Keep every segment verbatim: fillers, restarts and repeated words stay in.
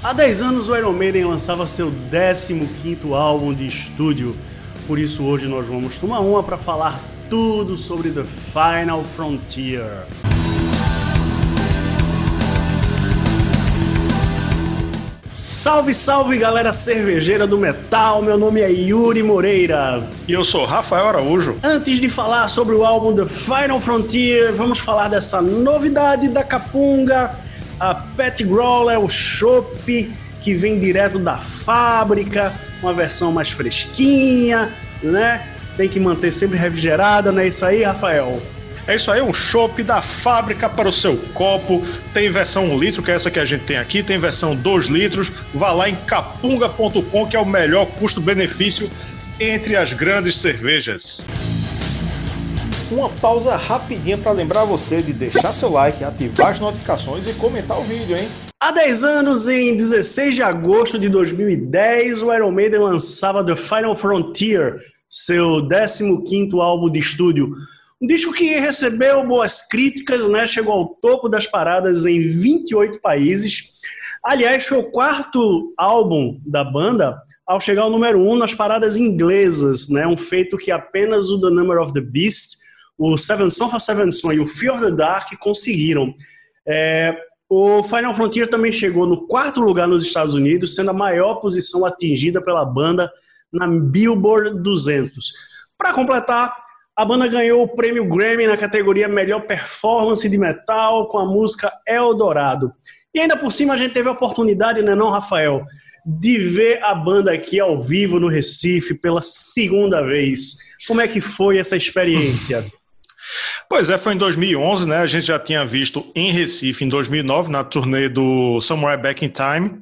Há dez anos o Iron Maiden lançava seu décimo quinto álbum de estúdio, por isso hoje nós vamos tomar uma para falar tudo sobre The Final Frontier. Salve, salve galera cervejeira do metal, meu nome é Yuri Moreira. E eu sou Rafael Araújo. Antes de falar sobre o álbum The Final Frontier, vamos falar dessa novidade da Capunga. A Pet Growler é o chopp que vem direto da fábrica, uma versão mais fresquinha, né? Tem que manter sempre refrigerada, não é isso aí, Rafael? É isso aí, um chopp da fábrica para o seu copo. Tem versão um litro, que é essa que a gente tem aqui, tem versão dois litros. Vá lá em capunga ponto com, que é o melhor custo-benefício entre as grandes cervejas. Uma pausa rapidinha para lembrar você de deixar seu like, ativar as notificações e comentar o vídeo, hein? Há dez anos, em dezesseis de agosto de dois mil e dez, o Iron Maiden lançava The Final Frontier, seu décimo quinto álbum de estúdio. Um disco que recebeu boas críticas, né? Chegou ao topo das paradas em vinte e oito países. Aliás, foi o quarto álbum da banda ao chegar ao número um nas paradas inglesas, né? Um feito que apenas o The Number of the Beast, o Seven Son for Seven Son e o Fear of the Dark conseguiram. É, o Final Frontier também chegou no quarto lugar nos Estados Unidos, sendo a maior posição atingida pela banda na Billboard duzentos. Para completar, a banda ganhou o prêmio Grammy na categoria Melhor Performance de Metal com a música Eldorado. E ainda por cima a gente teve a oportunidade, né não, Rafael, de ver a banda aqui ao vivo no Recife pela segunda vez. Como é que foi essa experiência? Pois é, foi em dois mil e onze, né? A gente já tinha visto em Recife em dois mil e nove, na turnê do Somewhere Back in Time.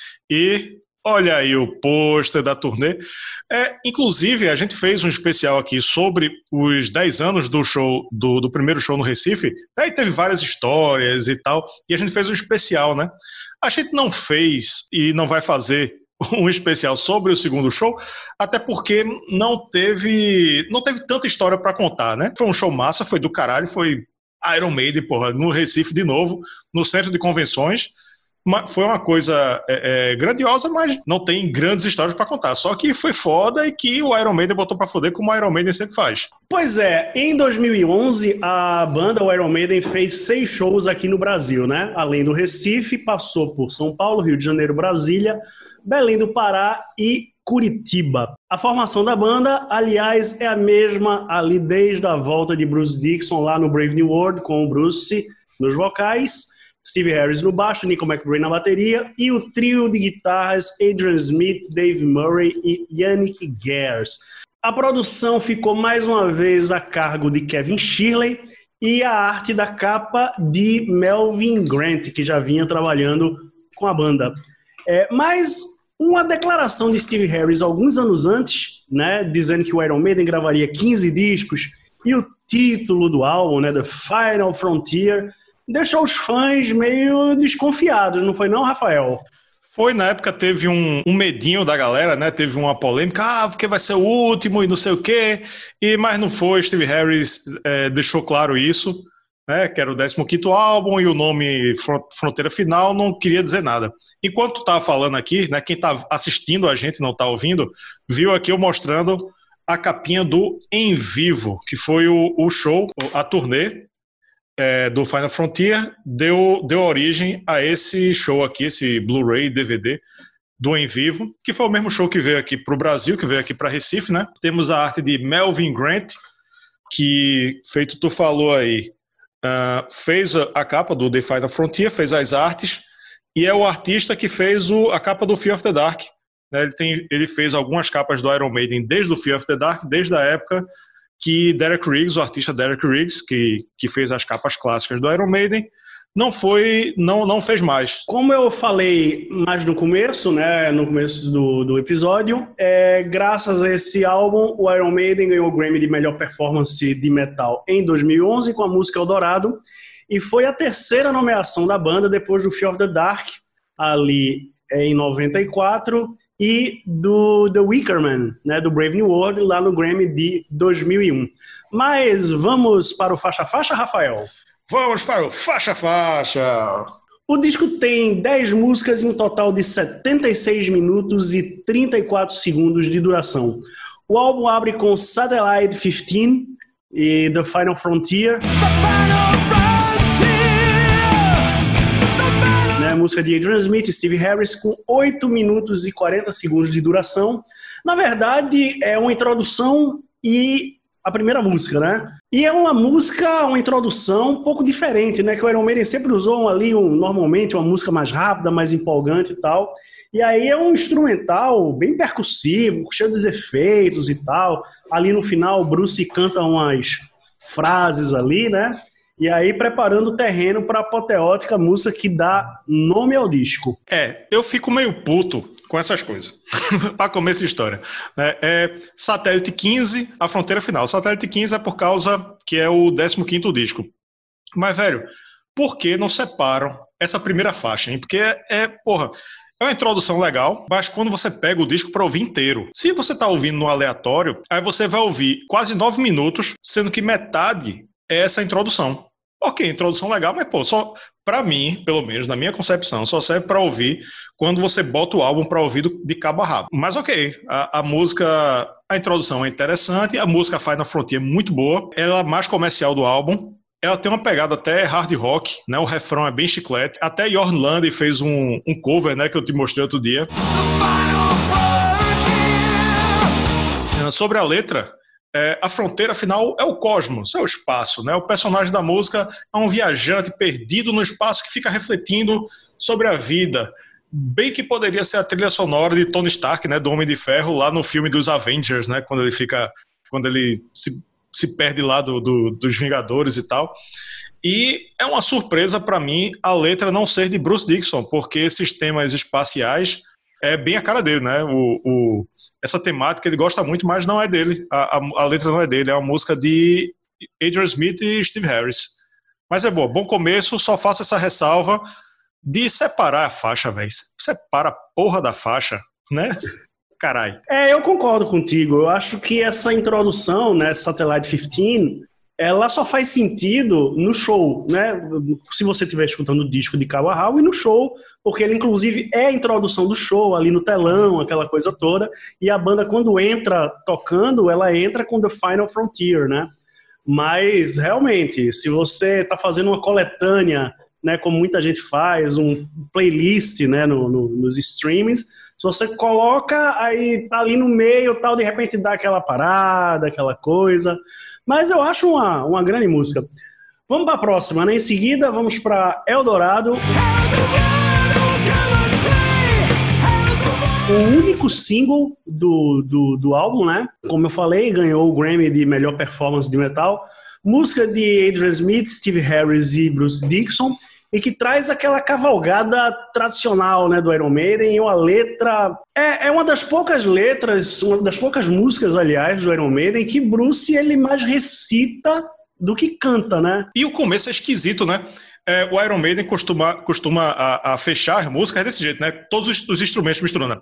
E olha aí o pôster da turnê. É, inclusive, a gente fez um especial aqui sobre os dez anos do show, do, do primeiro show no Recife. Aí teve várias histórias e tal. E a gente fez um especial, né? A gente não fez e não vai fazer um especial sobre o segundo show, até porque não teve não teve tanta história pra contar, né? Foi um show massa, foi do caralho, foi Iron Maiden, porra, no Recife de novo, no centro de convenções. Foi uma coisa é, é, grandiosa, mas não tem grandes histórias pra contar. Só que foi foda e que o Iron Maiden botou pra foder, como o Iron Maiden sempre faz. Pois é, em dois mil e onze, a banda, o Iron Maiden, fez seis shows aqui no Brasil, né? Além do Recife, passou por São Paulo, Rio de Janeiro, Brasília, Belém do Pará e Curitiba. A formação da banda, aliás, é a mesma ali desde a volta de Bruce Dickinson lá no Brave New World, com o Bruce nos vocais, Steve Harris no baixo, Nico McBrain na bateria e o trio de guitarras Adrian Smith, Dave Murray e Yannick Gers. A produção ficou mais uma vez a cargo de Kevin Shirley e a arte da capa de Melvin Grant, que já vinha trabalhando com a banda. É, mas uma declaração de Steve Harris alguns anos antes, né, dizendo que o Iron Maiden gravaria quinze discos e o título do álbum, né, The Final Frontier, deixou os fãs meio desconfiados, não foi não, Rafael? Foi, na época teve um, um medinho da galera, né? Teve uma polêmica, ah, porque vai ser o último e não sei o quê, e, mas não foi. Steve Harris é, deixou claro isso, né? Que era o décimo quinto álbum e o nome Fronteira Final não queria dizer nada. Enquanto tu tava falando aqui, né? Quem tá assistindo a gente, não tá ouvindo, viu aqui eu mostrando a capinha do Em Vivo, que foi o, o show, a turnê, É, do Final Frontier, deu, deu origem a esse show aqui, esse Blu-ray, D V D do Em Vivo, que foi o mesmo show que veio aqui para o Brasil, que veio aqui para Recife, né? Temos a arte de Melvin Grant, que, feito tu falou aí, uh, fez a, a capa do The Final Frontier, fez as artes, e é o artista que fez o, a capa do Fear of the Dark. Né? Ele, tem, ele fez algumas capas do Iron Maiden desde o Fear of the Dark, desde a época que Derek Riggs, o artista Derek Riggs, que, que fez as capas clássicas do Iron Maiden, não foi, não, não fez mais. Como eu falei mais no começo, né, no começo do, do episódio, é, graças a esse álbum, o Iron Maiden ganhou o Grammy de melhor performance de metal em dois mil e onze com a música Eldorado, e foi a terceira nomeação da banda depois do Fear of the Dark, ali em noventa e quatro, e do The Wicker Man, né, do Brave New World, lá no Grammy de dois mil e um. Mas vamos para o faixa-faixa, Rafael? Vamos para o faixa-faixa! O disco tem dez músicas e um total de setenta e seis minutos e trinta e quatro segundos de duração. O álbum abre com Satellite quinze e The Final Frontier. The Final Frontier! Né, música de Adrian Smith e Steve Harris com oito minutos e quarenta segundos de duração. Na verdade, é uma introdução e a primeira música, né? E é uma música, uma introdução um pouco diferente, né? Que o Iron Maiden sempre usou ali, um, normalmente, uma música mais rápida, mais empolgante e tal. E aí é um instrumental bem percussivo, cheio de efeitos e tal. Ali no final, o Bruce canta umas frases ali, né? E aí preparando o terreno para a apoteótica música que dá nome ao disco. É, eu fico meio puto com essas coisas, para começar a história. É, é Satélite quinze, a fronteira final. Satélite quinze é por causa que é o décimo quinto disco. Mas, velho, por que não separam essa primeira faixa, hein? Porque é, é porra, é uma introdução legal, mas quando você pega o disco para ouvir inteiro, se você tá ouvindo no aleatório, aí você vai ouvir quase nove minutos, sendo que metade é essa introdução. Ok, introdução legal, mas pô, só pra mim, pelo menos, na minha concepção, só serve pra ouvir quando você bota o álbum pra ouvir do, de cabo a rabo. Mas ok, a, a música, a introdução é interessante, a música Final Frontier é muito boa, ela é a mais comercial do álbum, ela tem uma pegada até hard rock, né? O refrão é bem chiclete, até Jorn Lande fez um, um cover, né, que eu te mostrei outro dia. Sobre a letra, É, a fronteira final é o cosmos, é o espaço, né? O personagem da música é um viajante perdido no espaço que fica refletindo sobre a vida. Bem que poderia ser a trilha sonora de Tony Stark, né? Do Homem de Ferro, lá no filme dos Avengers, né? Quando ele fica, quando ele se, se perde lá do, do, dos Vingadores e tal. E é uma surpresa para mim a letra não ser de Bruce Dickinson, porque esses temas espaciais é bem a cara dele, né? O, o, essa temática ele gosta muito, mas não é dele. A, a, a letra não é dele, é uma música de Adrian Smith e Steve Harris. Mas é bom, bom começo, só faço essa ressalva de separar a faixa, velho. Separa a porra da faixa, né? Carai. É, eu concordo contigo. Eu acho que essa introdução, né, Satellite quinze, ela só faz sentido no show, né? Se você estiver escutando o disco de cabo a rabo e no show, porque ele inclusive é a introdução do show, ali no telão, aquela coisa toda, e a banda quando entra tocando, ela entra com The Final Frontier, né? Mas realmente, se você está fazendo uma coletânea, né, como muita gente faz, um playlist, né, no, no, nos streamings, se você coloca, aí tá ali no meio, tal, de repente dá aquela parada, aquela coisa. Mas eu acho uma, uma grande música. Vamos para a próxima, né? Em seguida, vamos para Eldorado. O único single do, do, do álbum, né? Como eu falei, ganhou o Grammy de melhor performance de metal. Música de Adrian Smith, Steve Harris e Bruce Dickinson. E que traz aquela cavalgada tradicional, né, do Iron Maiden, e uma letra... É, é uma das poucas letras, uma das poucas músicas, aliás, do Iron Maiden, que Bruce, ele mais recita do que canta, né? E o começo é esquisito, né? É, o Iron Maiden costuma, costuma a, a fechar as músicas desse jeito, né? Todos os, os instrumentos misturando.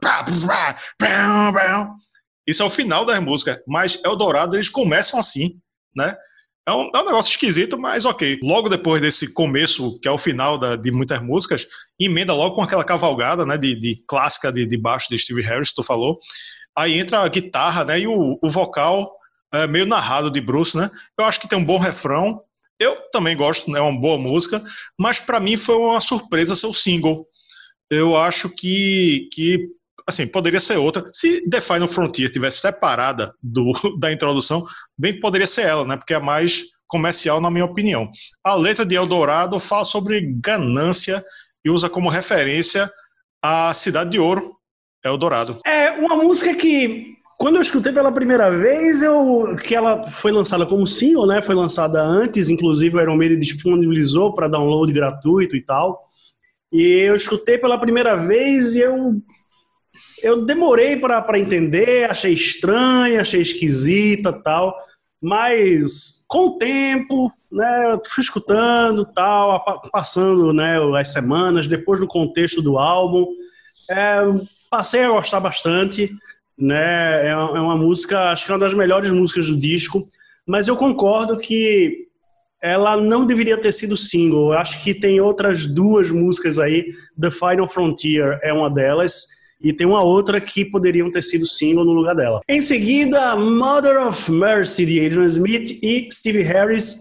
Isso é o final das músicas, mas Eldorado, eles começam assim, né? É um, é um negócio esquisito, mas ok. Logo depois desse começo, que é o final da, de muitas músicas, emenda logo com aquela cavalgada, né, de, de clássica de, de baixo de Steve Harris, que tu falou. Aí entra a guitarra, né, e o, o vocal é, meio narrado de Bruce, né. Eu acho que tem um bom refrão. Eu também gosto, né, é uma boa música, mas para mim foi uma surpresa ser o single. Eu acho que... que assim, poderia ser outra. Se The Final Frontier tivesse separada do, da introdução, bem que poderia ser ela, né? Porque é a mais comercial, na minha opinião. A letra de Eldorado fala sobre ganância e usa como referência a Cidade de Ouro, Eldorado. É uma música que, quando eu escutei pela primeira vez, eu, que ela foi lançada como single, né? Foi lançada antes, inclusive o Iron Maiden disponibilizou para download gratuito e tal. E eu escutei pela primeira vez e eu... Eu demorei para entender, achei estranha, achei esquisita e tal, mas com o tempo, né, eu fui escutando tal, passando, né, as semanas, depois do contexto do álbum, é, passei a gostar bastante, né, é uma, é uma música, acho que é uma das melhores músicas do disco, mas eu concordo que ela não deveria ter sido single. Eu acho que tem outras duas músicas aí, The Final Frontier é uma delas, e tem uma outra que poderiam ter sido single no lugar dela. Em seguida, Mother of Mercy, de Adrian Smith e Stevie Harris.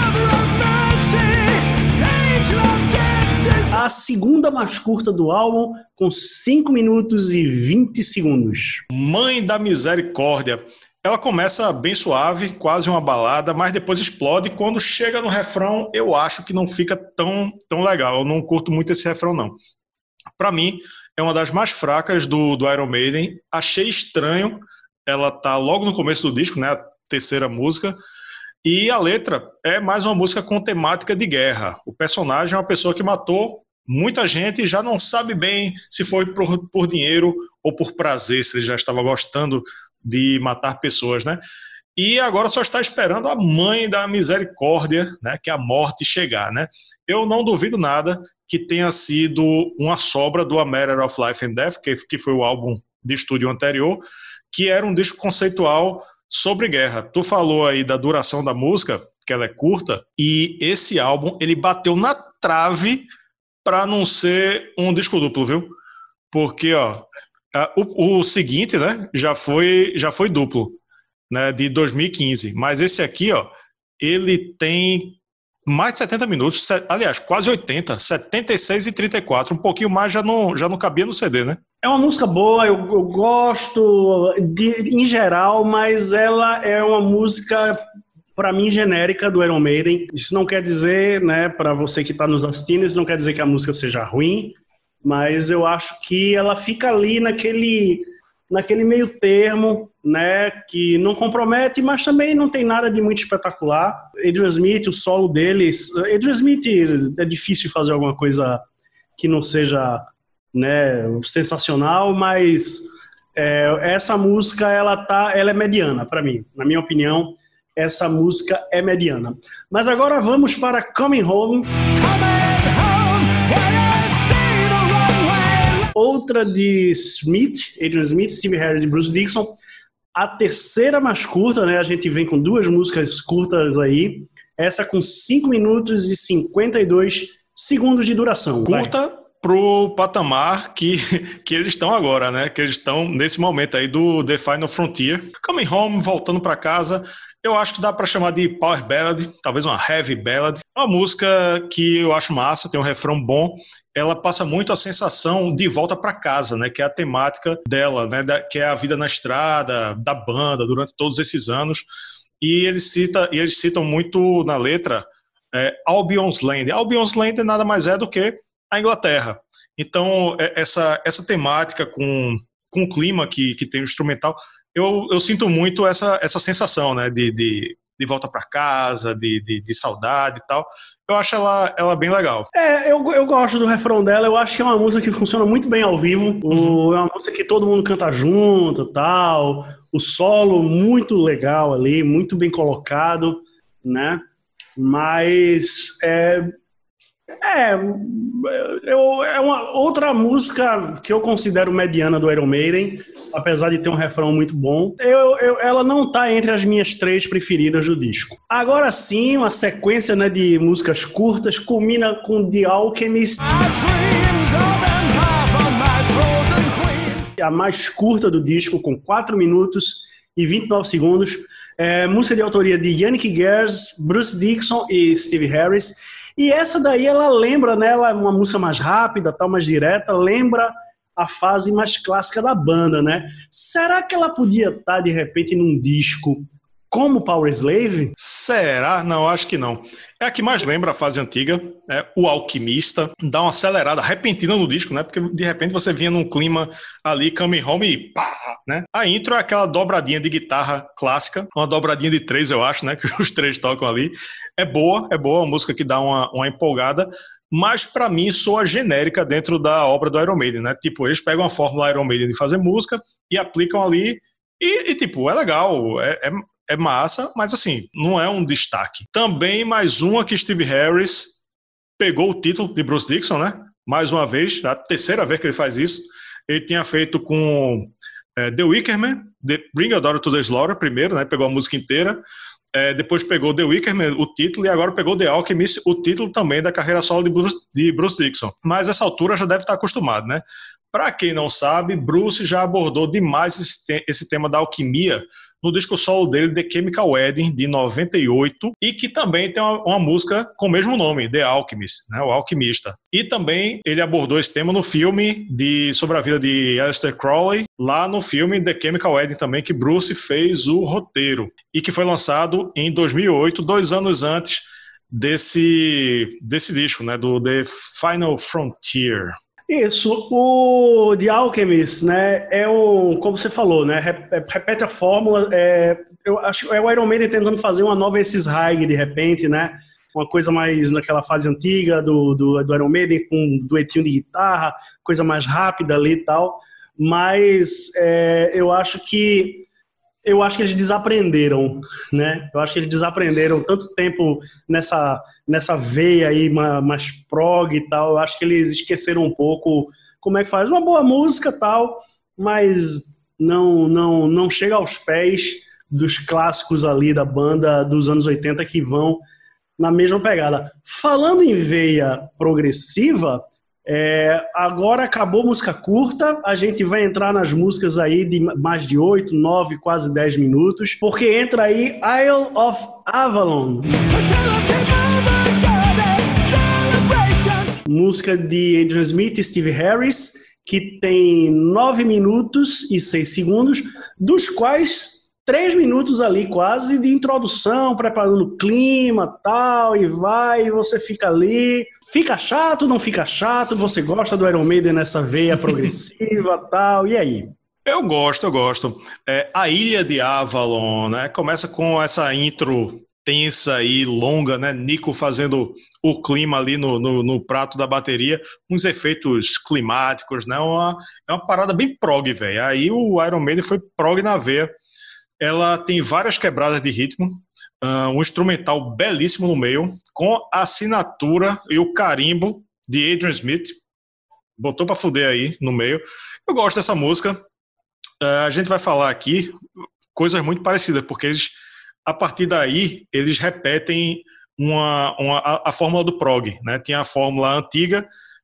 A segunda mais curta do álbum, com cinco minutos e vinte segundos. Mãe da Misericórdia. Ela começa bem suave, quase uma balada, mas depois explode. Quando chega no refrão, eu acho que não fica tão, tão legal. Eu não curto muito esse refrão, não. Para mim, é uma das mais fracas do, do Iron Maiden. Achei estranho. Ela tá logo no começo do disco, né? A terceira música. E a letra é mais uma música com temática de guerra. O personagem é uma pessoa que matou muita gente e já não sabe bem se foi por, por dinheiro ou por prazer, se ele já estava gostando de matar pessoas, né? E agora só está esperando a mãe da misericórdia, né? Que é a morte chegar, né? Eu não duvido nada que tenha sido uma sobra do A Matter of Life and Death, que, que foi o álbum de estúdio anterior, que era um disco conceitual sobre guerra. Tu falou aí da duração da música, que ela é curta, e esse álbum, ele bateu na trave para não ser um disco duplo, viu? Porque, ó, o, o seguinte, né, já foi, já foi duplo, né, de dois mil e quinze, mas esse aqui, ó, ele tem mais de setenta minutos, aliás, quase oitenta, setenta e seis e trinta e quatro, um pouquinho mais já não, já não cabia no C D, né? É uma música boa, eu, eu gosto de, em geral, mas ela é uma música, para mim, genérica do Iron Maiden. Isso não quer dizer, né, para você que está nos assistindo, isso não quer dizer que a música seja ruim, mas eu acho que ela fica ali naquele, naquele meio termo, né, que não compromete, mas também não tem nada de muito espetacular. Adrian Smith, o solo deles... Adrian Smith é difícil fazer alguma coisa que não seja, né, sensacional, mas é, essa música ela, tá, ela é mediana para mim, na minha opinião. Essa música é mediana. Mas agora vamos para Coming Home. Outra de Smith, Adrian Smith, Stevie Harris e Bruce Dickinson. A terceira mais curta, né? A gente vem com duas músicas curtas aí. Essa com cinco minutos e cinquenta e dois segundos de duração. Curta Vai. Pro patamar que, que eles estão agora, né? Que eles estão nesse momento aí do The Final Frontier. Coming Home, voltando para casa. Eu acho que dá para chamar de power ballad, talvez uma heavy ballad. Uma música que eu acho massa, tem um refrão bom. Ela passa muito a sensação de volta para casa, né? Que é a temática dela, né? Da, que é a vida na estrada, da banda, durante todos esses anos. E eles, cita, e eles citam muito na letra é, Albion's Land. Albion's Land nada mais é do que a Inglaterra. Então, é, essa, essa temática com, com o clima que, que tem o instrumental... Eu, eu sinto muito essa, essa sensação, né, de, de, de volta para casa, de, de, de saudade e tal. Eu acho ela, ela bem legal. É, eu, eu gosto do refrão dela, eu acho que é uma música que funciona muito bem ao vivo. Uhum. O, é uma música que todo mundo canta junto e tal. O solo muito legal ali, muito bem colocado, né? Mas é, é, eu, é uma outra música que eu considero mediana do Iron Maiden, apesar de ter um refrão muito bom. Eu, eu, ela não está entre as minhas três preferidas do disco. Agora sim, uma sequência, né, de músicas curtas culmina com The Alchemist, a mais curta do disco, com quatro minutos e vinte e nove segundos. É, música de autoria de Yannick Gers, Bruce Dickinson e Stevie Harris. E essa daí, ela lembra, né, ela é uma música mais rápida, tal, mais direta, lembra a fase mais clássica da banda, né? Será que ela podia estar, de repente, num disco como Power Slave? Será? Não, acho que não. É a que mais lembra a fase antiga, né? O Alquimista, dá uma acelerada repentina no disco, né? Porque de repente você vinha num clima ali, Coming Home e pá, né? A intro é aquela dobradinha de guitarra clássica, uma dobradinha de três, eu acho, né? Que os três tocam ali. É boa, é boa, uma música que dá uma, uma empolgada, mas para mim soa genérica dentro da obra do Iron Maiden, né? Tipo, eles pegam a fórmula Iron Maiden de fazer música e aplicam ali e, e tipo, é legal, é, é, é massa, mas assim, não é um destaque. Também mais uma que Steve Harris pegou o título de Bruce Dickinson, né? Mais uma vez, a terceira vez que ele faz isso. Ele tinha feito com é, The Wicker Man, The Bring Your Daughter to the Slaughter primeiro, né? Pegou a música inteira. é, depois pegou The Wicker, o título, e agora pegou The Alchemist, o título também da carreira solo de Bruce, de Bruce Dickinson. Mas essa altura já deve estar acostumado, né? Para quem não sabe, Bruce já abordou demais esse, te- esse tema da alquimia no disco solo dele, The Chemical Wedding, de noventa e oito, e que também tem uma, uma música com o mesmo nome, The Alchemist, né, o Alquimista. E também ele abordou esse tema no filme de, sobre a vida de Aleister Crowley, lá no filme The Chemical Wedding também, que Bruce fez o roteiro, e que foi lançado em dois mil e oito, dois anos antes desse, desse disco, né, do The Final Frontier. Isso, o The Alchemist, né, é um, como você falou, né, repete a fórmula, é, eu acho é o Iron Maiden tentando fazer uma nova Aces High, de repente, né, uma coisa mais naquela fase antiga do, do, do Iron Maiden, com um duetinho de guitarra, coisa mais rápida ali e tal, mas é, eu acho que eu acho que eles desaprenderam, né? Eu acho que eles desaprenderam tanto tempo nessa, nessa veia aí mais prog e tal. Eu acho que eles esqueceram um pouco como é que faz uma boa música e tal, mas não, não, não chega aos pés dos clássicos ali da banda dos anos oitenta que vão na mesma pegada. Falando em veia progressiva, É, agora acabou música curta, a gente vai entrar nas músicas aí de mais de oito, nove, quase dez minutos, porque entra aí Isle of Avalon, música de Adrian Smith e Steve Harris, que tem nove minutos e seis segundos, dos quais três minutos ali quase de introdução, preparando o clima, tal, e vai, e você fica ali. Fica chato, não fica chato? Você gosta do Iron Maiden nessa veia progressiva, tal, e aí? Eu gosto, eu gosto. É, a Ilha de Avalon, né? Começa com essa intro tensa e longa, né? Nico fazendo o clima ali no, no, no prato da bateria, uns efeitos climáticos, né? Uma, é uma parada bem prog, velho. Aí o Iron Maiden foi prog na veia. Ela tem várias quebradas de ritmo, uh, um instrumental belíssimo no meio, com a assinatura e o carimbo de Adrian Smith. Botou pra fuder aí no meio. Eu gosto dessa música. Uh, a gente vai falar aqui coisas muito parecidas, porque eles, a partir daí eles repetem uma, uma, a, a fórmula do prog, né? Tinha a fórmula antiga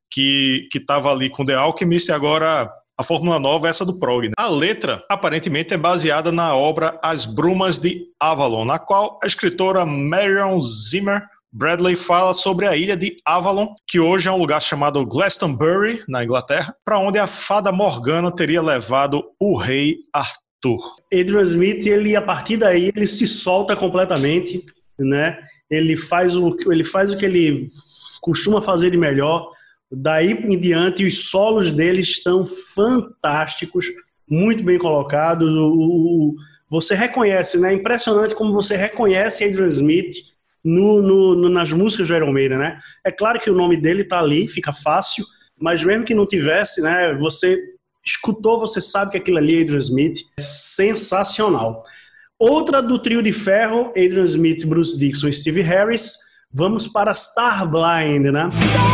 que estava ali com The Alchemist e agora a fórmula nova é essa do prog, né? A letra, aparentemente, é baseada na obra As Brumas de Avalon, na qual a escritora Marion Zimmer Bradley fala sobre a ilha de Avalon, que hoje é um lugar chamado Glastonbury, na Inglaterra, para onde a fada Morgana teria levado o rei Arthur. Adrian Smith, ele, a partir daí, ele se solta completamente, né? Ele faz o, ele faz o que ele costuma fazer de melhor. Daí em diante, os solos dele estão fantásticos, muito bem colocados. O, o, você reconhece, né? É impressionante como você reconhece Adrian Smith no, no, no, nas músicas do Iron Maiden, né? É claro que o nome dele está ali, fica fácil, mas mesmo que não tivesse, né? Você escutou, você sabe que aquilo ali é Adrian Smith. É sensacional. Outra do trio de ferro, Adrian Smith, Bruce Dickinson e Steve Harris. Vamos para Starblind, né?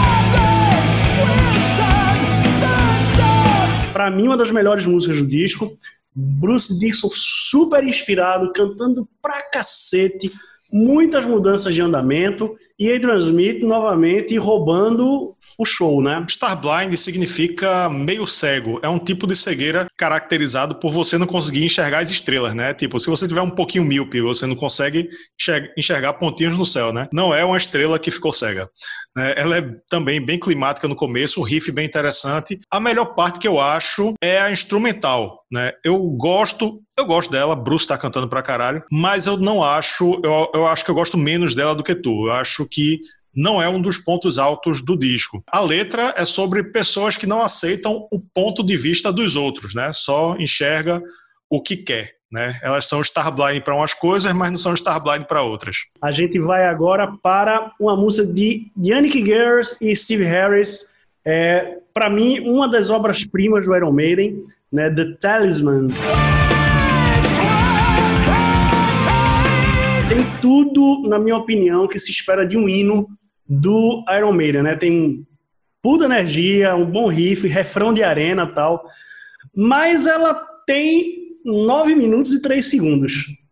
Para mim, uma das melhores músicas do disco. Bruce Dickinson super inspirado, cantando pra cacete, muitas mudanças de andamento, e Adrian Smith novamente roubando o show, né? Starblind significa meio cego. É um tipo de cegueira caracterizado por você não conseguir enxergar as estrelas, né? Tipo, se você tiver um pouquinho míope, você não consegue enxergar pontinhos no céu, né? Não é uma estrela que ficou cega. Ela é também bem climática no começo, o riff bem interessante. A melhor parte que eu acho é a instrumental, né? Eu gosto, eu gosto dela, Bruce tá cantando pra caralho, mas eu não acho, eu, eu acho que eu gosto menos dela do que tu. Eu acho que não é um dos pontos altos do disco. A letra é sobre pessoas que não aceitam o ponto de vista dos outros, né? Só enxerga o que quer, né? Elas são Starblind para umas coisas, mas não são Starblind para outras. A gente vai agora para uma música de Yannick Gers e Steve Harris. É, para mim, uma das obras-primas do Iron Maiden, né? The Talisman. Tem tudo, na minha opinião, que se espera de um hino do Iron Maiden, né? Tem puta energia, um bom riff, refrão de arena e tal, mas ela tem nove minutos e três segundos.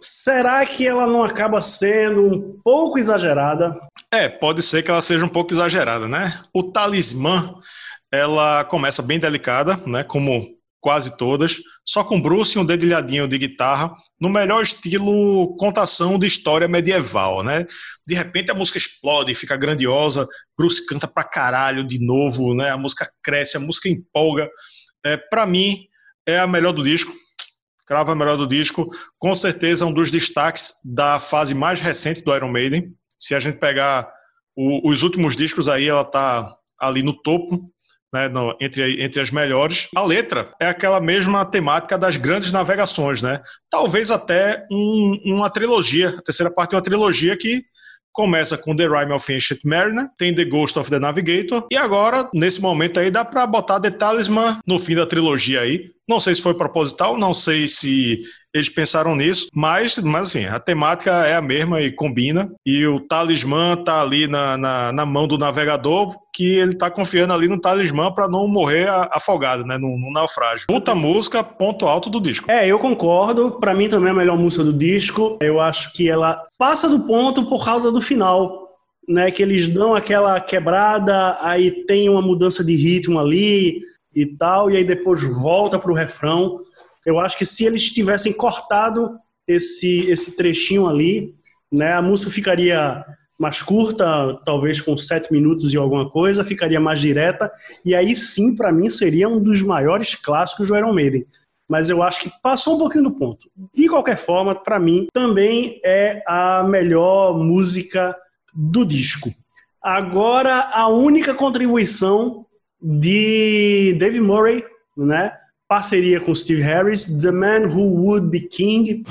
será que ela não acaba sendo um pouco exagerada? É, pode ser que ela seja um pouco exagerada, né? O Talismã, ela começa bem delicada, né? Como quase todas, só com Bruce e um dedilhadinho de guitarra, no melhor estilo contação de história medieval, né? De repente a música explode, fica grandiosa, Bruce canta pra caralho de novo, né? A música cresce, a música empolga. É, pra mim, é a melhor do disco, crava a melhor do disco, com certeza um dos destaques da fase mais recente do Iron Maiden. Se a gente pegar o, os últimos discos aí, ela tá ali no topo, né, no, entre, entre as melhores. A letra é aquela mesma temática das grandes navegações, né? Talvez até um, uma trilogia, a terceira parte é uma trilogia que começa com The Rime of Ancient Mariner, tem The Ghost of the Navigator, e agora, nesse momento aí, dá pra botar The Talisman no fim da trilogia aí. Não sei se foi proposital, não sei se eles pensaram nisso, mas, mas assim, a temática é a mesma e combina, e o talismã tá ali na, na, na mão do navegador, que ele tá confiando ali no talismã para não morrer afogado, né, no, no naufrágio. Puta música, ponto alto do disco. É, eu concordo, pra mim também é a melhor música do disco, eu acho que ela passa do ponto por causa do final, né, que eles dão aquela quebrada, aí tem uma mudança de ritmo ali e tal, e aí depois volta pro refrão. Eu acho que se eles tivessem cortado esse, esse trechinho ali, né, a música ficaria mais curta, talvez com sete minutos e alguma coisa, ficaria mais direta, e aí sim, para mim, seria um dos maiores clássicos do Iron Maiden. Mas eu acho que passou um pouquinho do ponto. De qualquer forma, para mim, também é a melhor música do disco. Agora, a única contribuição de Dave Murray, né? Parceria com Steve Harris, The Man Who Would Be King.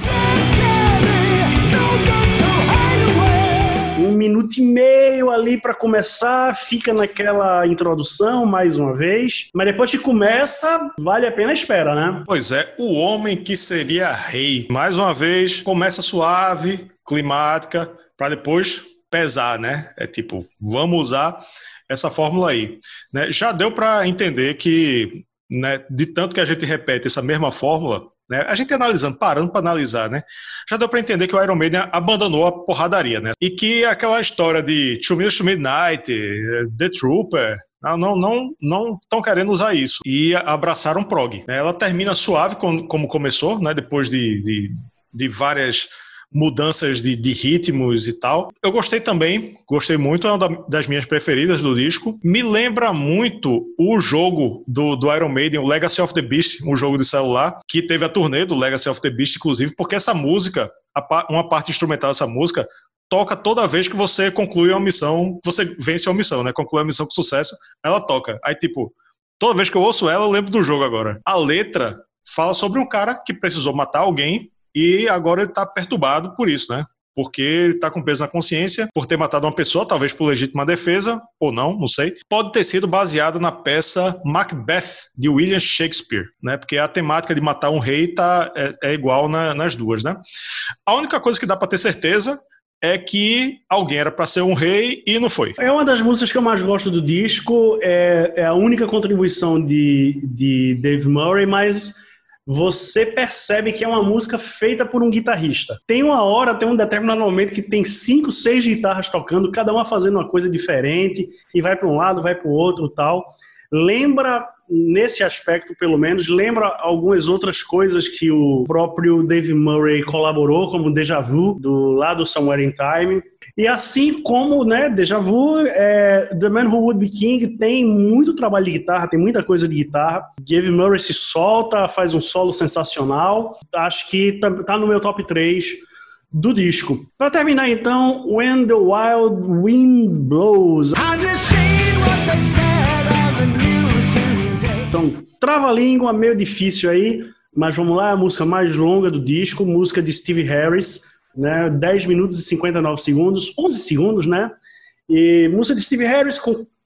Um minuto e meio ali para começar, fica naquela introdução mais uma vez, mas depois que começa, vale a pena a espera, né? Pois é, o homem que seria rei. Mais uma vez, começa suave, climática, para depois pesar, né? É tipo, vamos usar essa fórmula aí, né? Já deu para entender que, né, de tanto que a gente repete essa mesma fórmula, né, a gente analisando, parando para analisar, né, já deu para entender que o Iron Maiden abandonou a porradaria, né, e que aquela história de Two Minutes to Midnight, The Trooper, não não não não estão querendo usar isso e abraçaram prog, né? Ela termina suave como, como começou, né, depois de, de, de várias mudanças de, de ritmos e tal. Eu gostei também, gostei muito, é uma das minhas preferidas do disco. Me lembra muito o jogo do, do Iron Maiden, o Legacy of the Beast, um jogo de celular, que teve a turnê do Legacy of the Beast, inclusive, porque essa música, a, uma parte instrumental dessa música, toca toda vez que você conclui uma missão, você vence uma missão, né? Conclui a missão com sucesso, ela toca. Aí, tipo, toda vez que eu ouço ela, eu lembro do jogo agora. A letra fala sobre um cara que precisou matar alguém e agora ele está perturbado por isso, né? Porque ele está com peso na consciência por ter matado uma pessoa, talvez por legítima defesa, ou não, não sei. Pode ter sido baseado na peça Macbeth, de William Shakespeare, né? Porque a temática de matar um rei tá, é, é igual na, nas duas, né? A única coisa que dá para ter certeza é que alguém era para ser um rei e não foi. É uma das músicas que eu mais gosto do disco, é, é a única contribuição de, de Dave Murray, mas você percebe que é uma música feita por um guitarrista. Tem uma hora, tem um determinado momento que tem cinco, seis guitarras tocando, cada uma fazendo uma coisa diferente, e vai para um lado, vai para o outro e tal. Lembra, nesse aspecto pelo menos, lembra algumas outras coisas que o próprio Dave Murray colaborou, como Deja Vu, do lado Somewhere in Time. E assim como, né, Deja Vu, é, The Man Who Would Be King tem muito trabalho de guitarra, tem muita coisa de guitarra. Dave Murray se solta, faz um solo sensacional. Acho que tá, tá no meu top três do disco. Para terminar então, When the Wild Wind Blows. Have you seen what they said on the news today? Então, trava-língua, meio difícil aí, mas vamos lá, a música mais longa do disco, música de Steve Harris, né, dez minutos e cinquenta e nove segundos, onze segundos, né? E música de Steve Harris com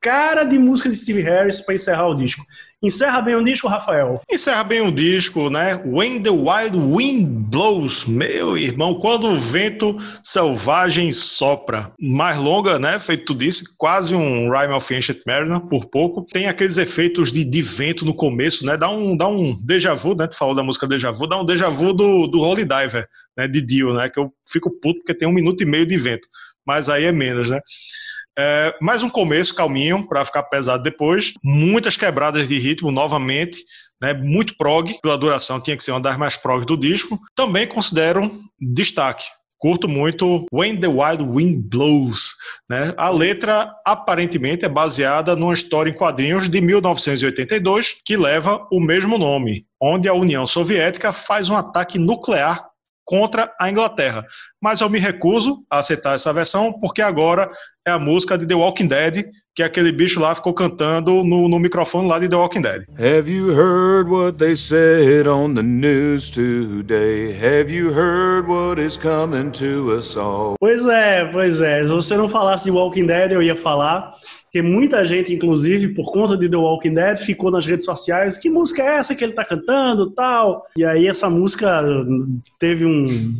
cara de música de Steve Harris para encerrar o disco. Encerra bem o disco, Rafael? Encerra bem o disco, né? When the Wild Wind Blows, meu irmão, quando o vento selvagem sopra. Mais longa, né? Feito tu disse, quase um Rime of Ancient Mariner, por pouco. Tem aqueles efeitos de, de vento no começo, né? Dá um, dá um déjà vu, né? Tu falou da música déjà vu, dá um déjà vu do, do Holy Diver, né? De Dio, né? Que eu fico puto porque tem um minuto e meio de vento. Mas aí é menos, né? É, mais um começo calminho para ficar pesado depois, muitas quebradas de ritmo novamente, né, muito prog, pela duração tinha que ser uma das mais prog do disco. Também considero destaque, curto muito When the Wild Wind Blows, né? A letra aparentemente é baseada numa história em quadrinhos de mil novecentos e oitenta e dois que leva o mesmo nome, onde a União Soviética faz um ataque nuclear contra a Inglaterra. Mas eu me recuso a aceitar essa versão, porque agora é a música de The Walking Dead, que aquele bicho lá ficou cantando no, no microfone lá de The Walking Dead. Have you heard what they said on the news today? Have you heard what is coming to us all? Pois é, pois é. Se você não falasse de Walking Dead, eu ia falar, porque muita gente, inclusive, por conta de The Walking Dead, ficou nas redes sociais, que música é essa que ele tá cantando, tal? E aí essa música teve um...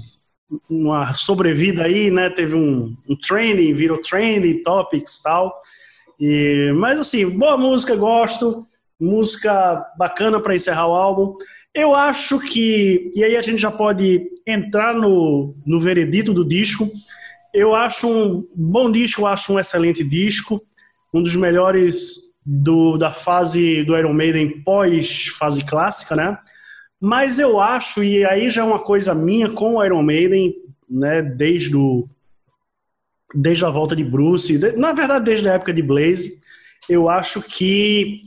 uma sobrevida aí, né? Teve um, um trending, virou trending, topics e tal. E, mas assim, boa música, gosto. Música bacana para encerrar o álbum. Eu acho que, e aí a gente já pode entrar no, no veredito do disco. Eu acho um bom disco, eu acho um excelente disco. Um dos melhores do, da fase do Iron Maiden pós-fase clássica, né? Mas eu acho, e aí já é uma coisa minha com o Iron Maiden, né, desde, o, desde a volta de Bruce, de, na verdade desde a época de Blaze, eu acho que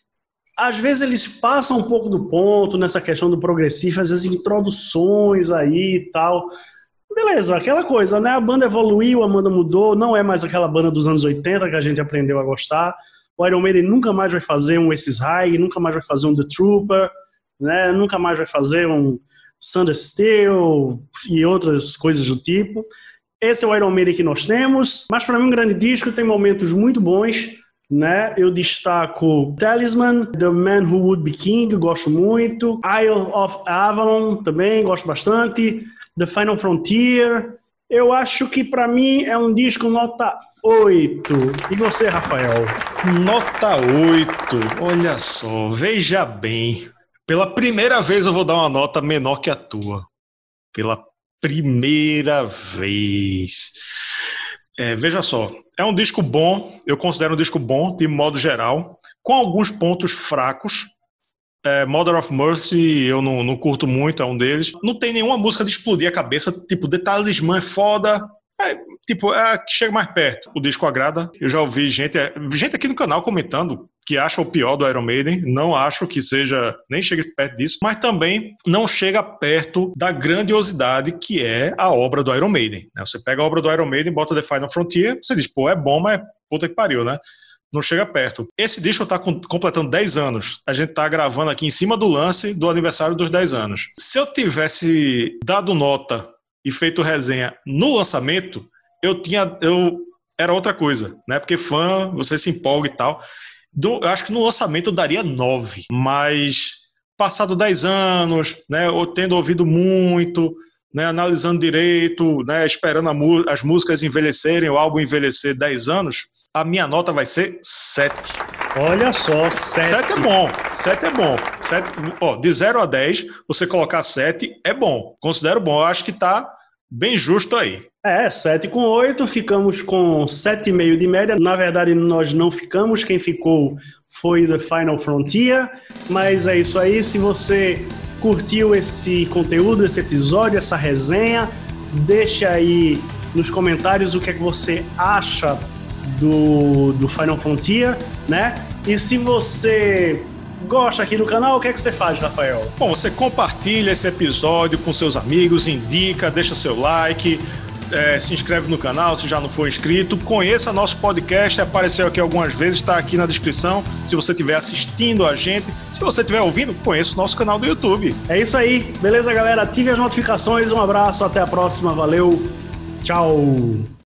às vezes eles passam um pouco do ponto nessa questão do progressivo, às vezes introduções aí e tal. Beleza, aquela coisa, né? A banda evoluiu, a banda mudou, não é mais aquela banda dos anos oitenta que a gente aprendeu a gostar. O Iron Maiden nunca mais vai fazer um Esses High, nunca mais vai fazer um The Trooper, né? Nunca mais vai fazer um Thunder Steel e outras coisas do tipo. Esse é o Iron Maiden que nós temos, mas para mim um grande disco, tem momentos muito bons, né? Eu destaco Talisman, The Man Who Would Be King, gosto muito, Isle of Avalon também, gosto bastante, The Final Frontier. Eu acho que para mim é um disco nota oito. E você, Rafael? Nota oito, olha só, veja bem. Pela primeira vez eu vou dar uma nota menor que a tua. Pela primeira vez. É, veja só, é um disco bom, eu considero um disco bom, de modo geral, com alguns pontos fracos. É, Mother of Mercy eu não, não curto muito, é um deles. Não tem nenhuma música de explodir a cabeça, tipo, The Talisman é foda. É, tipo, é a que chega mais perto. O disco agrada. Eu já ouvi gente, gente aqui no canal comentando que acha o pior do Iron Maiden. Não acho que seja, nem chegue perto disso, mas também não chega perto da grandiosidade que é a obra do Iron Maiden. Você pega a obra do Iron Maiden, bota The Final Frontier, você diz, pô, é bom, mas puta que pariu, né? Não chega perto. Esse disco tá completando dez anos. A gente tá gravando aqui em cima do lance do aniversário dos dez anos. Se eu tivesse dado nota e feito resenha no lançamento, eu tinha, eu era outra coisa, né? Porque fã, você se empolga e tal. Do, eu acho que no lançamento eu daria nove, mas passado dez anos, né? Eu tendo ouvido muito, né? Analisando direito, né? Esperando a, as músicas envelhecerem, o álbum envelhecer dez anos, a minha nota vai ser sete. Olha só, sete. sete é bom, sete é bom. sete, ó, de zero a dez, você colocar sete é bom. Considero bom, eu acho que tá bem justo aí. É, sete com oito, ficamos com sete vírgula cinco de média. Na verdade, nós não ficamos, quem ficou foi The Final Frontier. Mas é isso aí, se você curtiu esse conteúdo, esse episódio, essa resenha, deixa aí nos comentários o que é que você acha do, do Final Frontier, né? E se você gosta aqui do canal, o que é que você faz, Rafael? Bom, você compartilha esse episódio com seus amigos, indica, deixa seu like, é, se inscreve no canal se já não for inscrito, conheça nosso podcast, apareceu aqui algumas vezes, está aqui na descrição, se você estiver assistindo a gente, se você estiver ouvindo, conheça o nosso canal do YouTube. É isso aí, beleza, galera? Ative as notificações, um abraço, até a próxima, valeu, tchau!